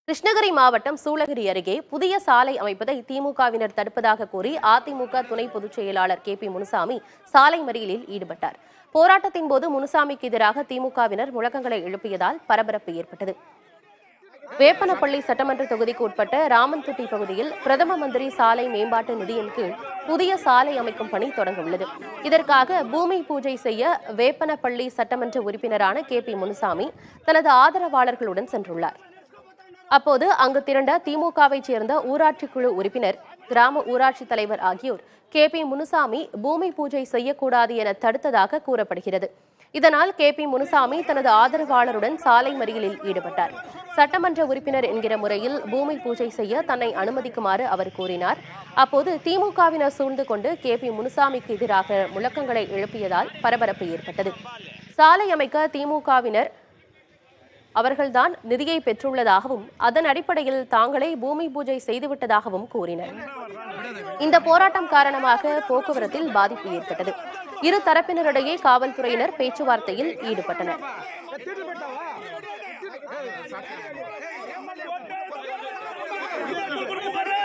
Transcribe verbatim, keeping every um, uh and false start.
கிருஷ்ணகிரி மாவட்டம் சூளகிரி அருகே புதிய சாலை அமைப்பதை திமுகவினர் தடுப்பதாக கூறி அதிமுக துணை பொதுச் செயலாளர் கே பி முனுசாமி சாலை மறியலில் ஈடுபட்டார். போராட்டத்தின் போது முனுசாமிக்கு எதிராக திமுகவினர் முழக்கங்களை எழுப்பியதால் பரபரப்பு ஏற்பட்டது. வேப்பனப்பள்ளி சட்டமன்ற தொகுதிக்கு உட்பட்ட ராமன்பட்டி பகுதியில் பிரதம மந்திரி சாலை மேம்பாட்டு நிதியின் கீழ் புதிய சாலை அமைக்கும் பணி தொடங்க உள்ளது. இதற்காக பூமி பூஜை செய்ய வேப்பனப்பள்ளி சட்டமன்ற உறுப்பினரான கே பி முனுசாமி தனது ஆதரவாளர்களுடன் சென்றுள்ளார். அப்போது அங்கு திரண்ட திமுகவை சேர்ந்த ஊராட்சி குழு உறுப்பினர், கிராம ஊராட்சி தலைவர் ஆகியோர் கே பி முனுசாமி பூமி பூஜை செய்யக்கூடாது என தடுத்ததாக கூறப்படுகிறது. இதனால் கே பி முனுசாமி தனது ஆதரவாளருடன் சாலை மறியலில் ஈடுபட்டார். சட்டமன்ற உறுப்பினர் என்கிற முறையில் பூமி பூஜை செய்ய தன்னை அனுமதிக்குமாறு அவர் கூறினார். அப்போது திமுகவினர் சூழ்ந்து கொண்டு கே பி முனுசாமிக்கு எதிராக முழக்கங்களை எழுப்பியதால் பரபரப்பு ஏற்பட்டது. சாலை அமைக்க திமுகவினர் அவர்கள்தான் நிதியை பெற்றுள்ளதாகவும் அதன் அடிப்படையில் தாங்களே பூமி பூஜை செய்துவிட்டதாகவும் கூறினர். இந்த போராட்டம் காரணமாக போக்குவரத்தில் பாதிப்பு ஏற்பட்டது. இரு தரப்பினரிடையே காவல்துறையினர் பேச்சுவார்த்தையில் ஈடுபட்டனர். What?